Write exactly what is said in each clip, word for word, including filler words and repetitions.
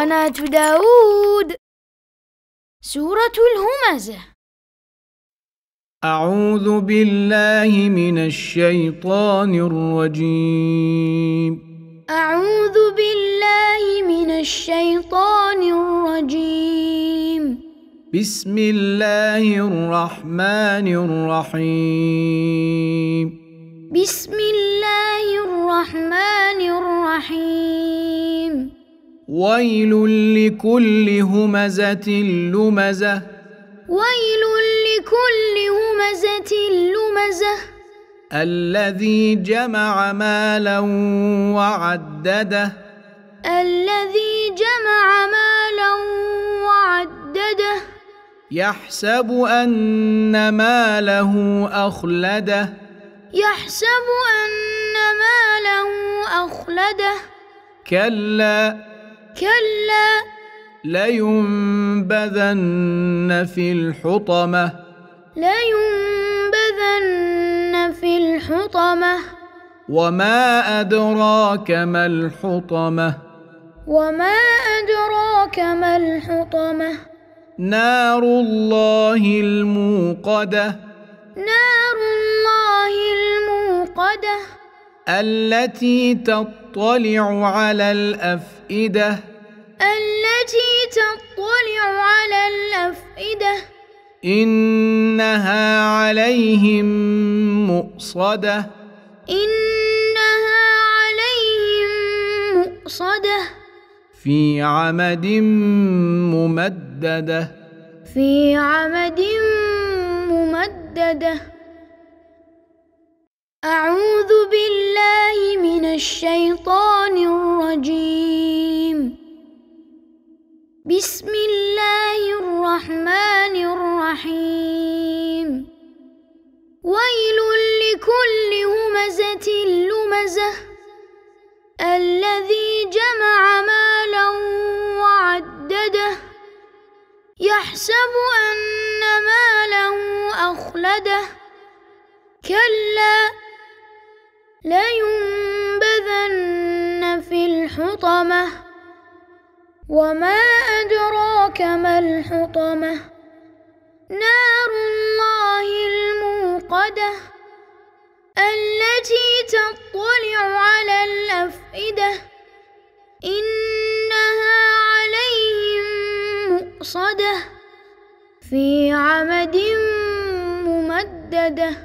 قناة داود. سورة الهمزة. أعوذ بالله من الشيطان الرجيم. أعوذ بالله من الشيطان الرجيم. بسم الله الرحمن الرحيم. بسم الله الرحمن الرحيم. ويل لكل همزة لمزة. ويل لكل همزة لمزة. الذي جمع مالا وعدده. الذي جمع مالا وعدده. يحسب أن ماله أخلده. يحسب أن ماله أخلده. كلا كلا لينبذن في الحطمة. لينبذن في الحطمة. وما أدراك ما الحطمة. وما أدراك ما الحطمة. نار الله الموقدة. نار الله الموقدة. التي تطلع على الأفئدة. التي تطلع على الأفئدة. إنها عليهم مؤصدة. إنها عليهم مؤصدة. في عمد ممددة. في عمد ممددة. أعوذ بالله من الشيطان الرجيم. بسم الله الرحمن الرحيم. ويل لكل همزة لمزة. الذي جمع مالا وعدده. يحسب أن ماله أخلده. كلا لينبذن في الحطمة. وما أدراك ما الحطمة. نار الله الموقدة. التي تطلع على الأفئدة. إنها عليهم مؤصدة. في عمد ممددة.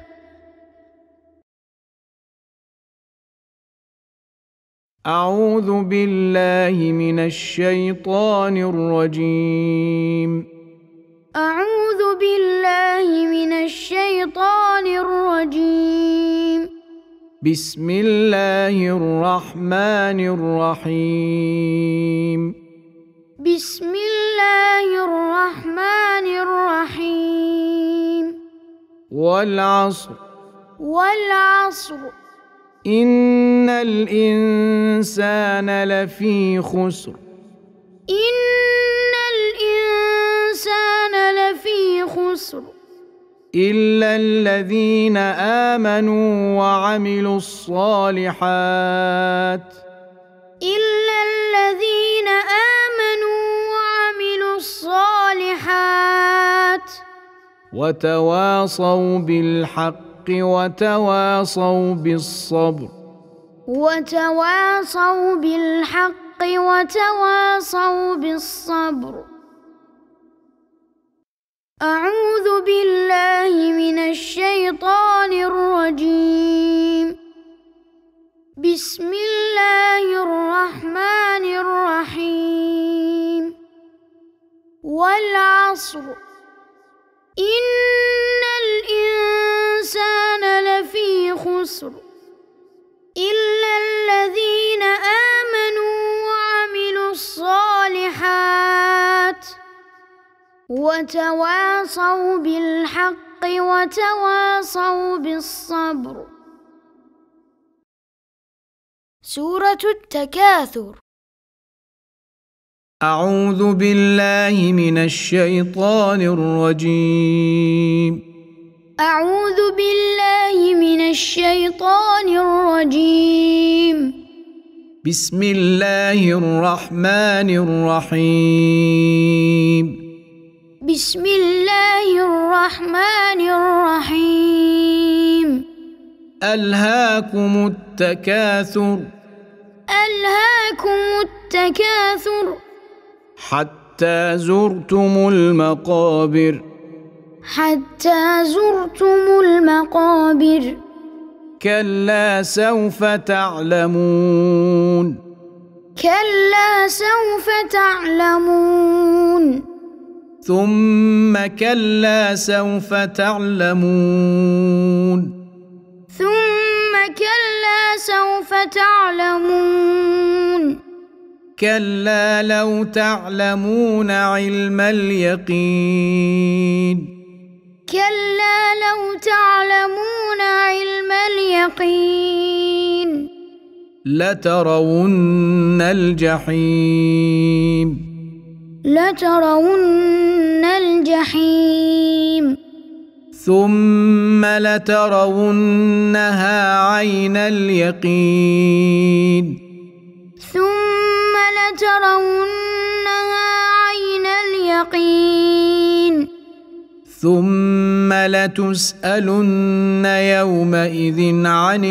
أعوذ بالله من الشيطان الرجيم. أعوذ بالله من الشيطان الرجيم. بسم الله الرحمن الرحيم. بسم الله الرحمن الرحيم. والعصر. والعصر. إن الإنسان لفي خسر. إن الإنسان لفي خسر. إلا الذين آمنوا وعملوا الصالحات. إلا الذين آمنوا وعملوا الصالحات. وتواصوا بالحق وتواصوا بالصبر. وتواصوا بالحق وتواصوا بالصبر. أعوذ بالله من الشيطان الرجيم. بسم الله الرحمن الرحيم. والعصر. إن الإنسان لفي خسر. إلا الذين آمنوا وعملوا الصالحات. وتواصوا بالحق وتواصوا بالصبر. سورة التكاثر. أعوذ بالله من الشيطان الرجيم. أعوذ بالله من الشيطان الرجيم. بسم الله الرحمن الرحيم بسم الله الرحمن الرحيم ألهاكم التكاثر ألهاكم التكاثر حتى زرتم المقابر حتى زرتم المقابر كلا سوف تعلمون كلا سوف تعلمون ثم كلا سوف تعلمون ثم كلا سوف تعلمون كلا لو تعلمون علم اليقين كلا لو تعلمون علم اليقين لترون الجحيم لترون الجحيم ثم لترونها عين اليقين ثم لترونها عين اليقين ثم لتسألن يومئذ عن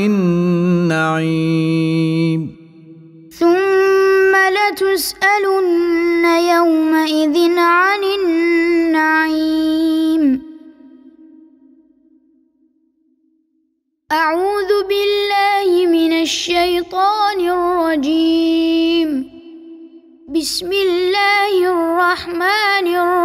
النعيم ثم لتسألن يومئذ عن النعيم أعوذ بالله من الشيطان الرجيم بسم الله الرحمن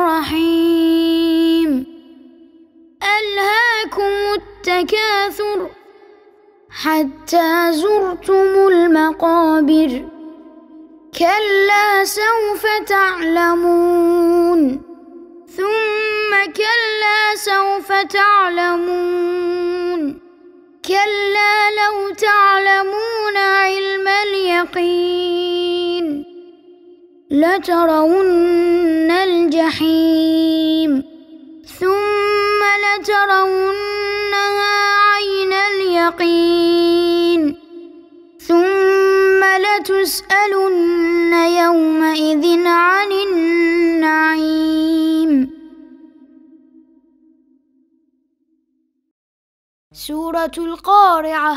الرحيم ألهاكم التكاثر حتى زرتم المقابر كلا سوف تعلمون ثم كلا سوف تعلمون كلا لو تعلمون علم اليقين لترون الجحيم ثم لترونها عين اليقين ثم لتسألن يومئذ عن النعيم. سورة القارعة.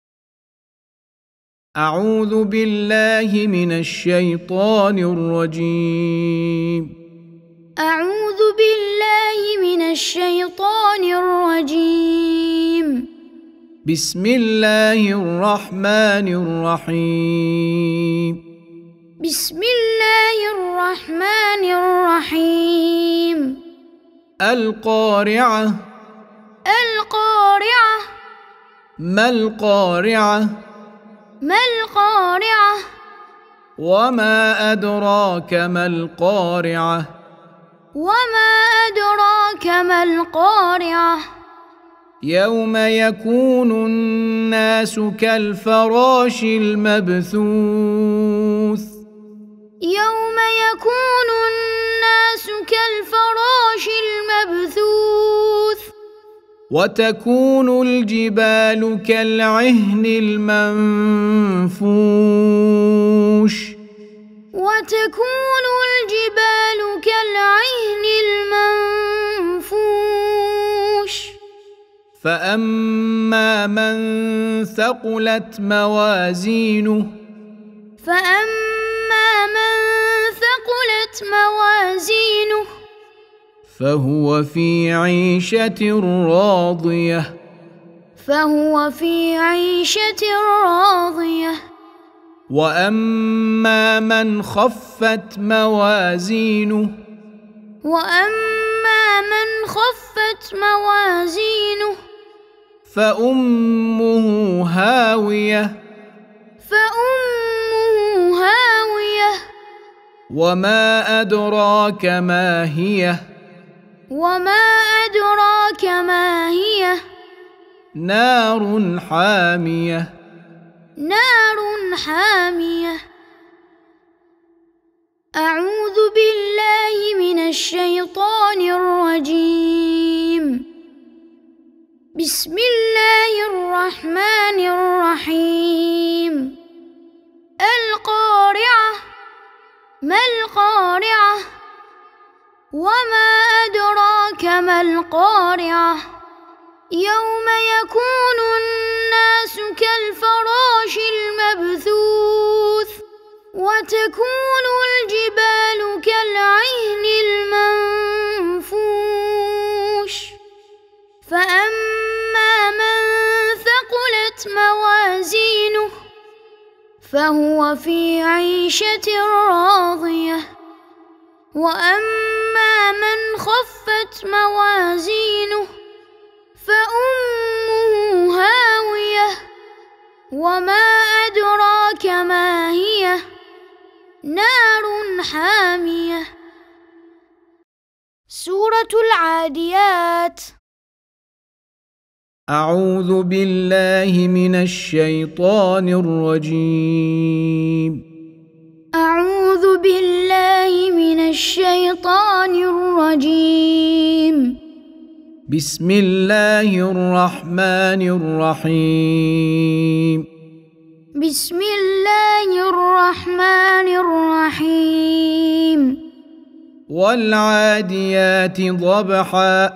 أعوذ بالله من الشيطان الرجيم. أعوذ بالله من الشيطان الرجيم. بسم الله الرحمن الرحيم. بسم الله الرحمن الرحيم. القارعة. القارعة. ما القارعة؟ ما القارعة؟ وما أدراك ما القارعة؟ وما أدراك ما القارعة؟ يوم يكون الناس كالفراش المبثوث. يوم يكون الناس كالفراش المبثوث. وتكون الجبال كالعهن المنفوش. وتكون الجبال كالعهن المنفوش. فأما من ثقلت موازينه. فأما من ثقلت موازينه. فهو في عيشة راضية. فهو في عيشة راضية. وأما من خفت موازينه. وأما من خفت موازينه. فأمه هاوية. فأمه هاوية. وما أدراك ما هي. وما أدراك ما هي. نار حامية. نار حامية. أعوذ بالله من الشيطان الرجيم. بسم الله الرحمن الرحيم. ما القارعة وما أدراك ما القارعة يوم يكون الناس كالفراش المبثوث وتكون الجبال كالعهن المنفوش فأما من ثقلت موازينه فهو في عيشة راضية وأما من خفت موازينه فأمه هاوية وما أدراك ما هي نار حامية. سورة العاديات. أعوذ بالله من الشيطان الرجيم. أعوذ بالله من الشيطان الرجيم. بسم الله الرحمن الرحيم. بسم الله الرحمن الرحيم. والعاديات ضبحا.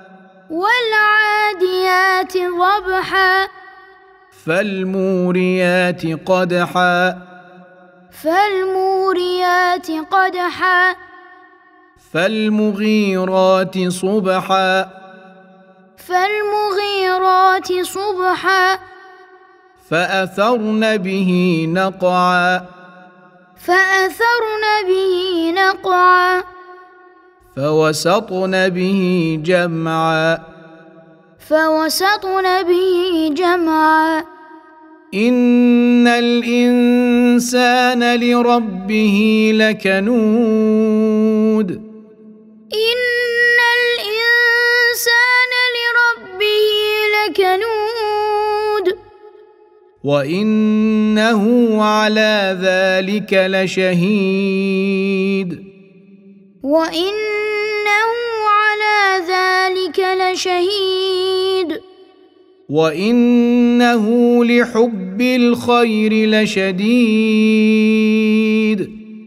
والعاديات ضبحا. فالموريات قدحا. فالموريات قدحا. فالمغيرات صبحا. فالمغيرات صبحا. فأثرن به نقعا. فأثرن به نقعا. فوسطن به جمعا. فوسطن به جمعا. إن الإنسان لربه لكنود. إن الإنسان لربه لكنود. وإنه على ذلك لشهيد. وإنه على ذلك لشهيد. وإنه لحب الخير لشديد.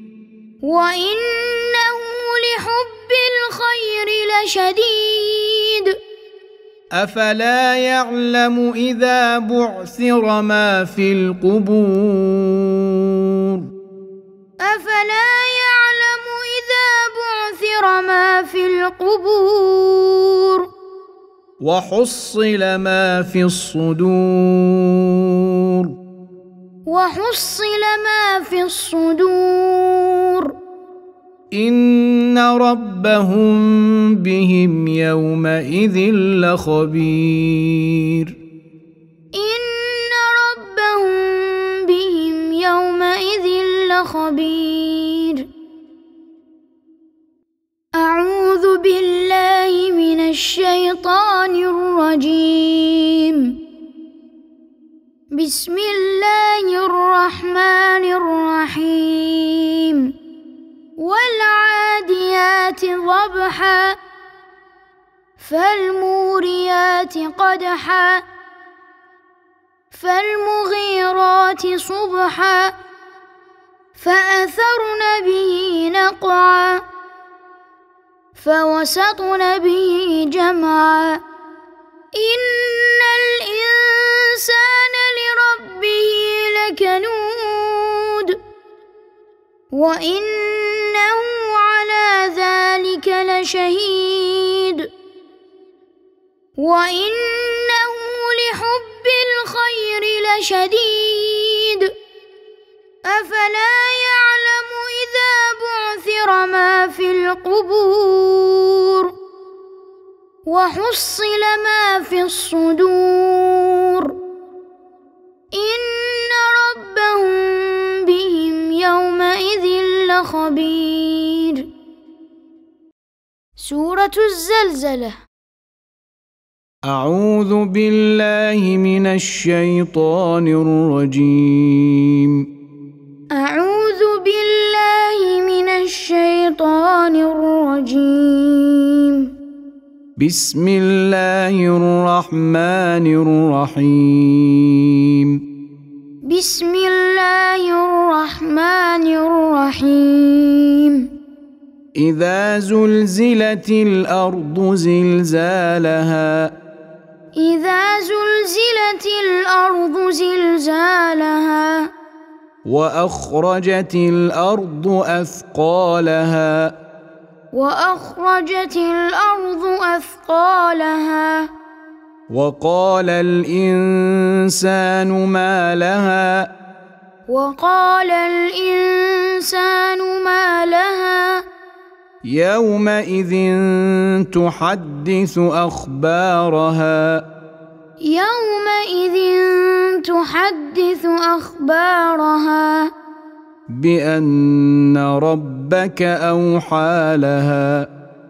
وإنه لحب الخير لشديد. أفلا يعلم إذا بعثر ما في القبور. أفلا يعلم إذا بعثر ما في القبور. وحصل ما في الصدور. وحصل ما في الصدور. إن ربهم بهم يومئذ لخبير. إن ربهم بهم يومئذ لخبير. أعوذ بالله من الشيطان الرجيم. بسم الله الرحمن الرحيم. والعاديات ضبحا. فالموريات قدحا. فالمغيرات صبحا. فأثرن به نقعا. فوسطن به جمعا. إن الإنسان لربه لكنود. وإنه على ذلك لشهيد. وإنه لحب الخير لشديد. أفلا يعلم إذا بعثر ما في القبور. وحصل ما في الصدور. إن ربهم بهم يومئذ لخبير. سورة الزلزلة. أعوذ بالله من الشيطان الرجيم. أعوذ بالله من الشيطان الرجيم. بسم الله الرحمن الرحيم. بسم الله الرحمن الرحيم. إذا زلزلت الأرض زلزالها إذا زلزلت الأرض زلزالها وأخرجت الأرض أثقالها وأخرجت الأرض أثقالها وقال الإنسان ما لها وقال الإنسان ما لها يومئذ تحدث أخبارها يومئذ تحدث أخبارها بأن ربك أوحى لها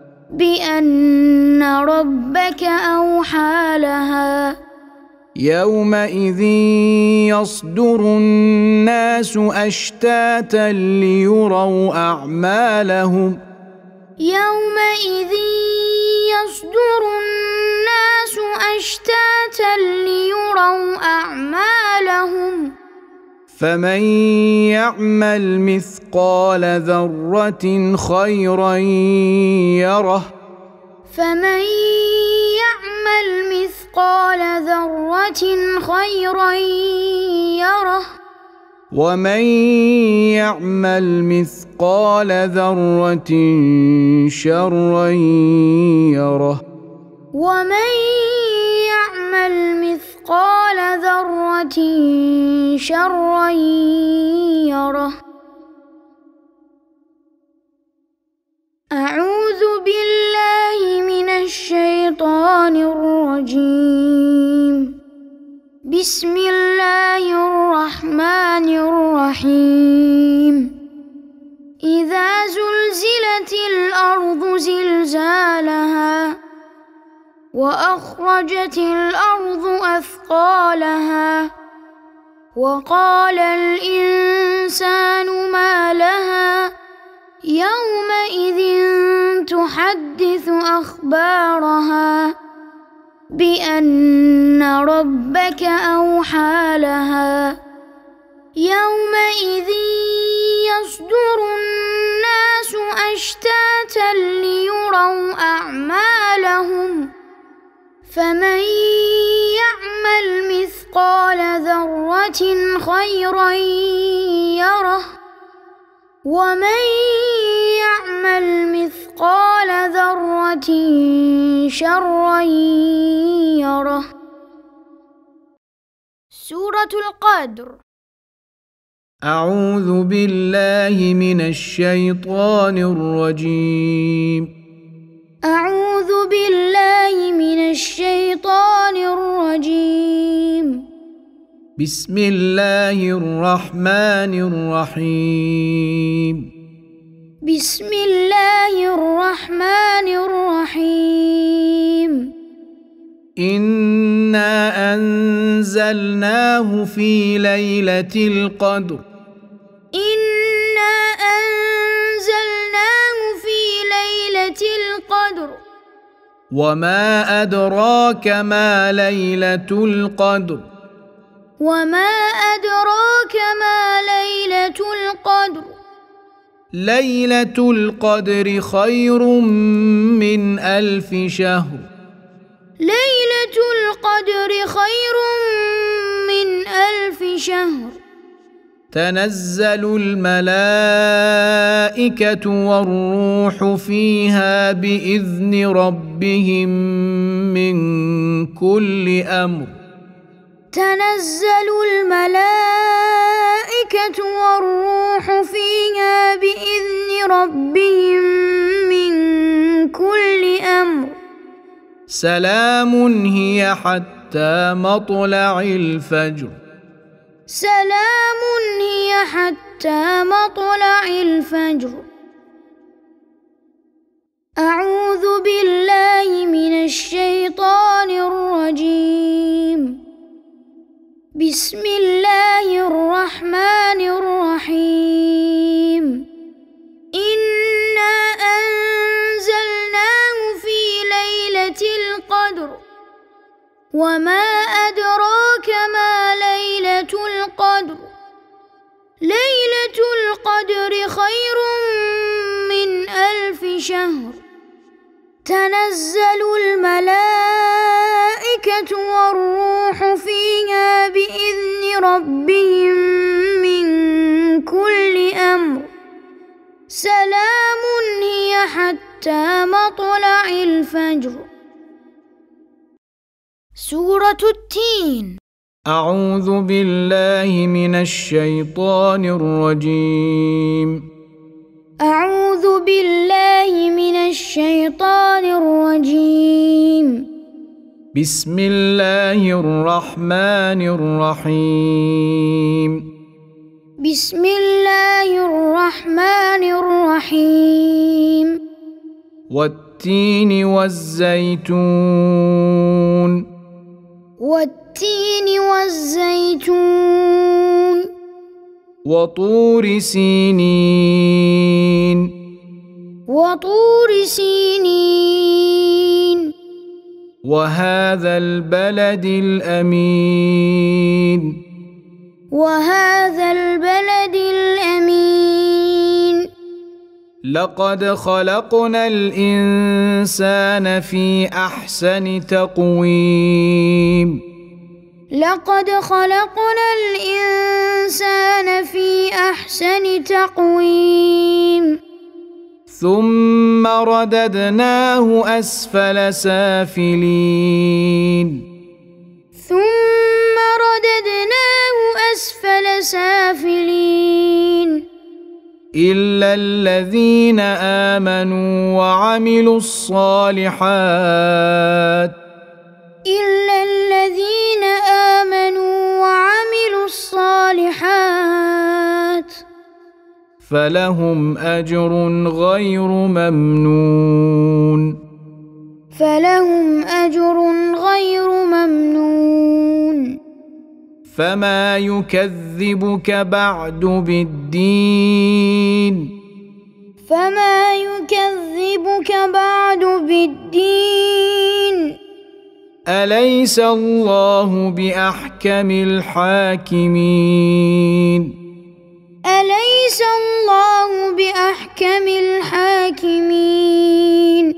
بأن ربك أوحى لها يومئذ يصدر الناس أشتاتا ليروا أعمالهم يومئذ يصدر الناس أشتاتا ليروا أعمالهم فمن يعمل مثقال ذرة خيرا يره فمن يعمل مثقال ذرة خيرا يره ومن يعمل مثقال ذرة شرا يره ومن يعمل مثقال ذرة شرا يره أعوذ بالله من الشيطان الرجيم بسم الله الرحمن الرحيم إذا زلزلت الأرض زلزالها وأخرجت الأرض أثقالها وقال الإنسان ما لها يومئذ تحدث أخبارها بأن ربك أوحى لها يومئذ يصدر الناس أشتاتا ليروا أعمالهم فمن يعمل مثقال ذرة خيرا يره ومن يعمل مثقال ذرة شرا يره. سورة القدر. أعوذ بالله من الشيطان الرجيم. أعوذ بالله من الشيطان الرجيم. بسم الله الرحمن الرحيم. بسم الله الرحمن الرحيم. إنا أنزلناه في ليلة القدر. إنا أنزلناه في ليلة القدر. وما أدراك ما ليلة القدر. وما أدراك ما ليلة القدر. ليلة القدر خير من ألف شهر. ليلة القدر خير من ألف شهر. تنزل الملائكة والروح فيها بإذن ربهم من كل أمر. تنزل الملائكة والروح فيها بإذن ربهم من كل أمر. سلام هي حتى مطلع الفجر. سلام هي حتى مطلع الفجر. أعوذ بالله من الشيطان الرجيم. بسم الله الرحمن الرحيم. إنا أنزلناه في ليلة القدر. وما أدراك ما ليلة القدر. ليلة القدر خير من ألف شهر تنزل الملائكة والروح فيها بإذن ربهم من كل أمر سلام هي حتى مطلع الفجر. سورة التين. أعوذ بالله من الشيطان الرجيم. أعوذ بالله من الشيطان الرجيم. بسم الله الرحمن الرحيم. بسم الله الرحمن الرحيم. والتين والزيتون. والتين والزيتون. وطور سينين. وطور سينين. وهذا البلد الأمين. وهذا البلد الأمين. لقد خلقنا الإنسان في أحسن تقويم. لقد خلقنا الإنسان في أحسن تقويم. ثم رددناه أسفل سافلين. ثم رددناه أسفل سافلين. إلا الذين آمنوا وعملوا الصالحات. إلا الذين آمنوا وعملوا الصالحات فلهم أجر غير ممنون. فلهم أجر غير ممنون. فما يكذبك بعد بالدين. فما يكذبك بعد بالدين. أليس الله بأحكم الحاكمين. أليس الله بأحكم الحاكمين.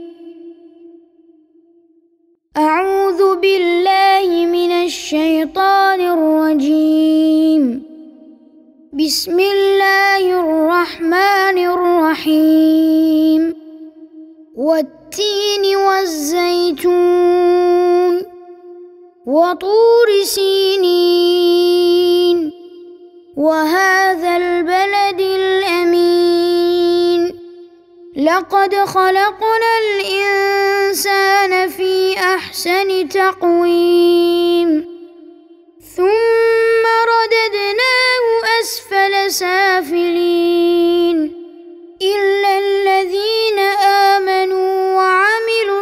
أعوذ بالله من الشيطان الرجيم. بسم الله الرحمن الرحيم. والتين والزيتون. وطور سينين. وهذا البلد الأمين. لقد خلقنا الإنسان في أحسن تقويم. ثم رددناه أسفل سافلين. إلا الذين آمنوا وعملوا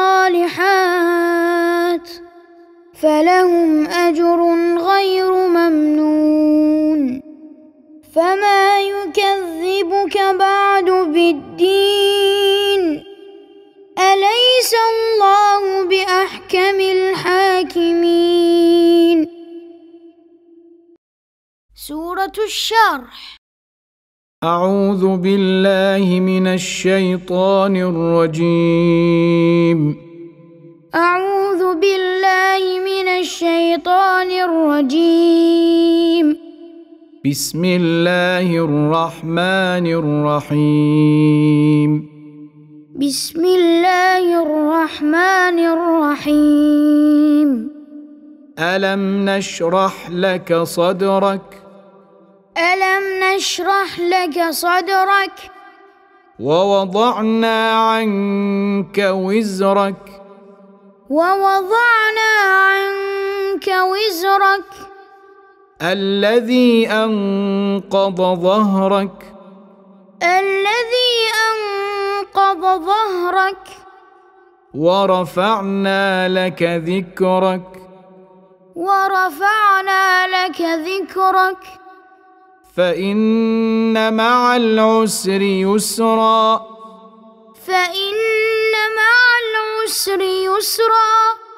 الصالحات فلهم أجر غير ممنون. فما يكذبك بعد بالدين. أليس الله بأحكم الحاكمين. سورة الشرح. أعوذ بالله من الشيطان الرجيم. أعوذ بالله من الشيطان الرجيم. بسم الله الرحمن الرحيم. بسم الله الرحمن الرحيم. ألم نشرح لك صدرك. ألم نشرح لك صدرك. ووضعنا عنك وزرك. ووضعنا عنك وزرك. الذي أنقض ظهرك. الذي أنقض ظهرك. ورفعنا لك ذكرك. ورفعنا لك ذكرك. فإن مع العسر يسرا. فإن مع العسر يسرا.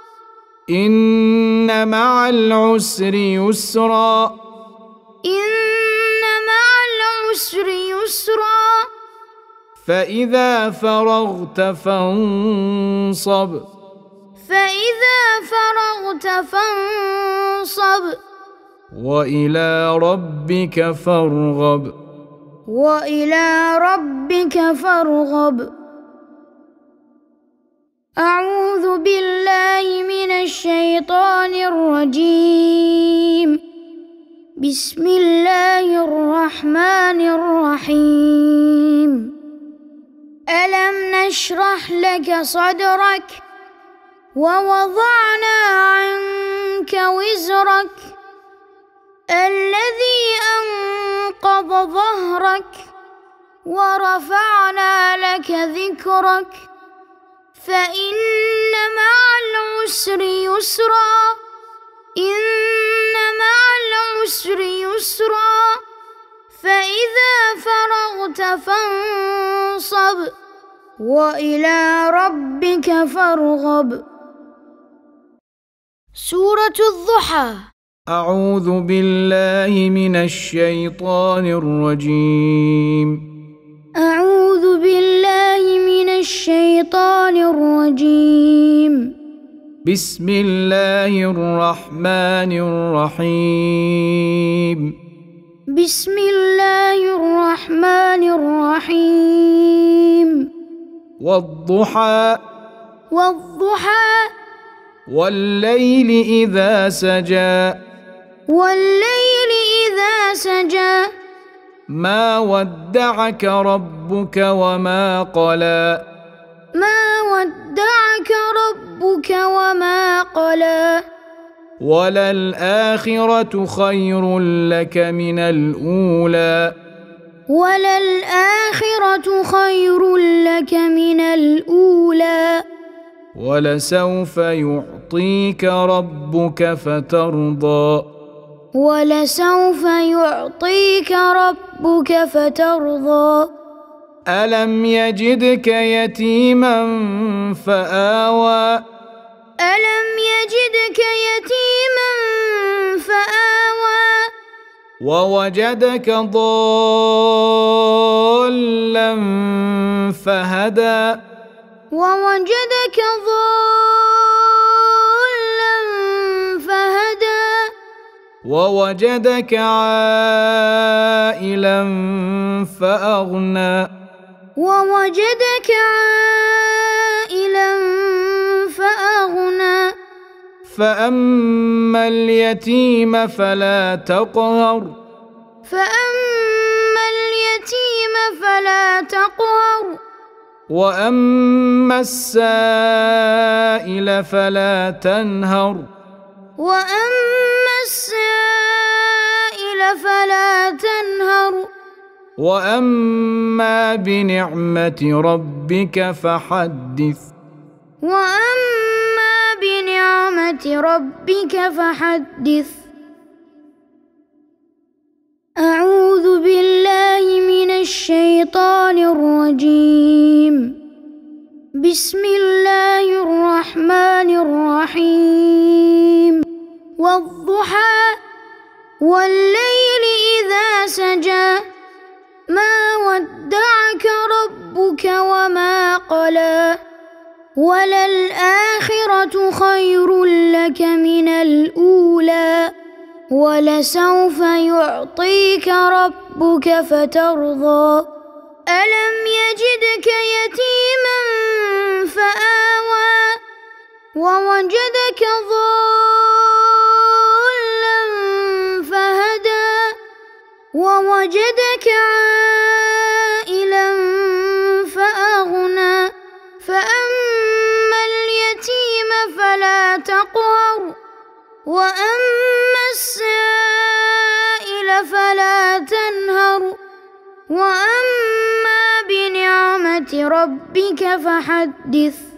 إن مع العسر يسرا. إن مع العسر يسرا. فإذا فرغت فانصب فإذا فرغت فانصب وإلى ربك فارغب وإلى ربك فارغب. أعوذ بالله من الشيطان الرجيم. بسم الله الرحمن الرحيم. ألم نشرح لك صدرك ووضعنا عنك وزرك الذي أنقض ظهرك ورفعنا لك ذكرك فإن مع العسر يسرا إن مع العسر يسرا فإذا فرغت فانصب وإلى ربك فارغب. سورة الضحى. أعوذ بالله من الشيطان الرجيم. أعوذ بالله من الشيطان الرجيم. بسم الله الرحمن الرحيم. بسم الله الرحمن الرحيم. والضحى والضحى والليل إذا سجى والليل إذا سجى ما ودعك ربك وما قلى ما ودعك ربك وما قلى وللآخرة خير لك من الأولى وللآخرة خير لك من الأولى ولسوف يعطيك ربك فترضى ولسوف يعطيك ربك فترضى. ألم يجدك يتيما فآوى ألم يجدك يتيما فآوى ووجدك ضالا فهدى ووجدك ضالا فهدى ووجدك عائلا فأغنى ووجدك عائلا فأغنى فأما اليتيم فلا تقهر فأما اليتيم فلا تقهر وأما السائل فلا تنهر وأما السائل فلا تنهر وأما بنعمة ربك فحدث وأما بنعمة ربك فحدث. أعوذ بالله من الشيطان الرجيم. بسم الله الرحمن الرحيم. والضحى والليل إذا سجى ما ودعك ربك وما قلى وللآخرة خير لك من الأولى ولسوف يعطيك ربك فترضى. ألم يجدك يتيما فآوى ووجدك ضالا فهدى ووجدك عائلا فأغنى فأما اليتيم فلا تقهر وأما السائل فلا تنهر وأما بنعمة ربك فحدث.